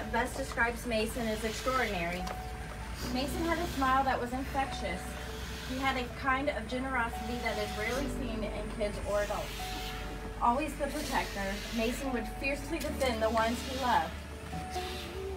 that best describes Mason is extraordinary. Mason had a smile that was infectious. He had a kind of generosity that is rarely seen in kids or adults. Always the protector, Mason would fiercely defend the ones he loved.